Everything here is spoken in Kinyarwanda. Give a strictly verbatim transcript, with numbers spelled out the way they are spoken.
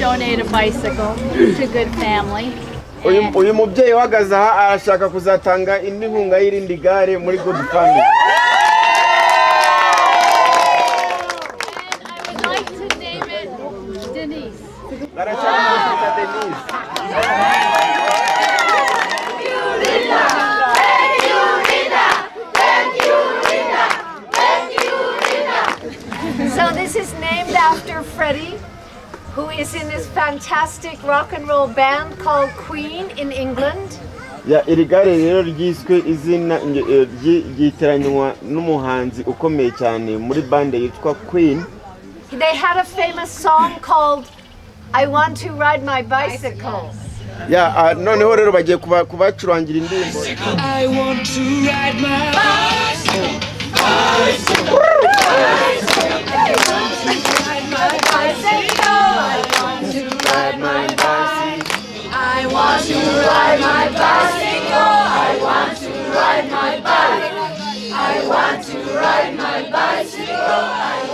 donate a bicycle to a good family. Uyu mubyeyi uhagaze aha arashaka kuzatanga indi nkunga y'irindi gare muri Good Family. And I would like to name it Denise. Arashaka kuzita Denise. So this is named after Freddie, who is in this fantastic rock and roll band called Queen in England. Ya iri gare rero ryiswe izina ryiteranywa n'umuhanzi ukomeye cyane muri bande yitwa Queen. They had a famous song called I Want to Ride My Bicycle. Ya noneho rero bagiye kubacurangira indirimbo. I want to ride my bicycle. Bicycle. I want to ride my bicycle. I want to ride my bike. I want to ride my bicycle. I